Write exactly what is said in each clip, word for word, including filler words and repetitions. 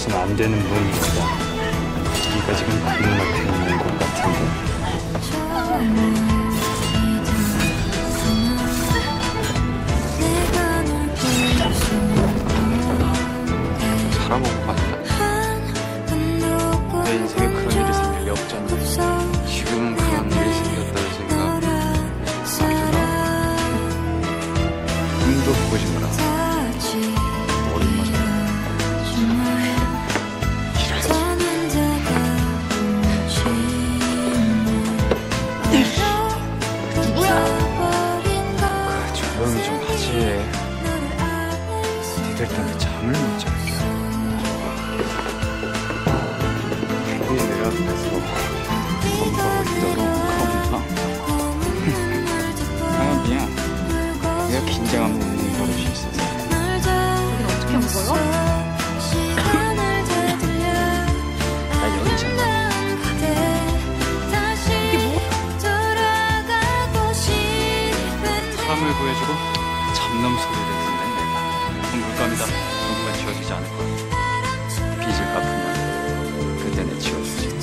열어서는 안 되는 문이 있다. 네가 지금 눈앞에 있는 것 같은데. 살아보고 봤다. 내 인생에 그런 일이 생길 리 없잖아. 지금 그런 일이 생겼다는 생각 들어. 꿈도 보지 마라. 오랜만에 누구야? 그 조용히 좀 하지. 니들 때문에 잠을 못 자겠어. 괜히 내 앞에서 검사를 있도록 겁나? 아 미안. 내가 긴장하면 웃는 버릇이 있어서. 여긴 어떻게 온 거요? 나 여기 있잖아. 이게 뭐? 사람을 구해주고 잡놈 소리를 듣는 내가 물감이다. 누군가 지워주지 않을 거야. 빚을 갚으면 그때 내 지워주지.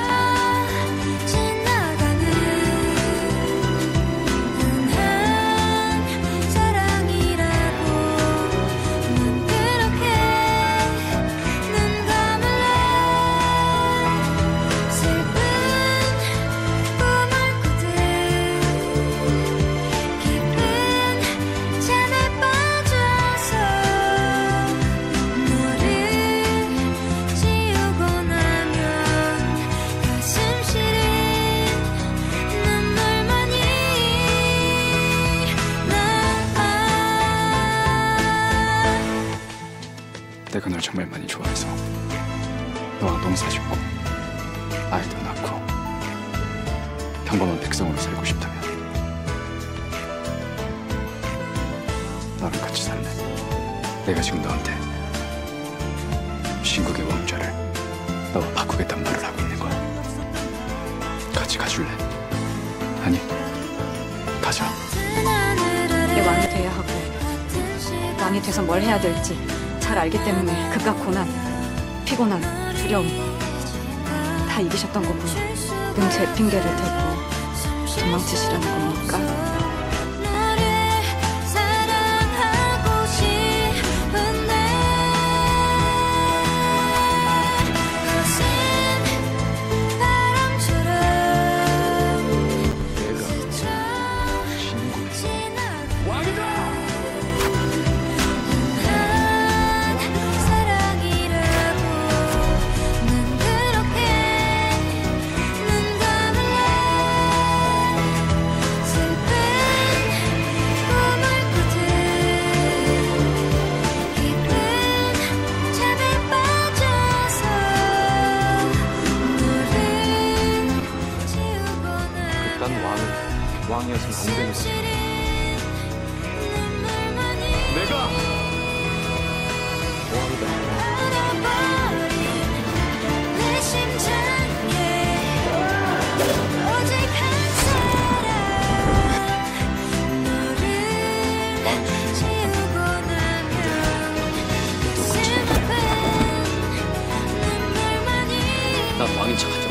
내가 널 정말 많이 좋아해서 너와 농사 짓고 아이도 낳고 평범한 백성으로 살고 싶다면 너랑 같이 살래. 내가 지금 너한테 신국의 왕좌를 너와 바꾸겠단 말을 하고 있는 거야. 같이 가줄래? 아니, 가자. 이게 왕이 돼야 하고 왕이 돼서 뭘 해야 될지 잘 알기 때문에 극과 고난, 피곤함, 두려움 다 이기셨던 거고요. 늘 제 핑계를 대고 도망치시라는 겁니까? 난 왕을 왕이었으면 동생이었어. 내가 왕이다. 난 왕인 척.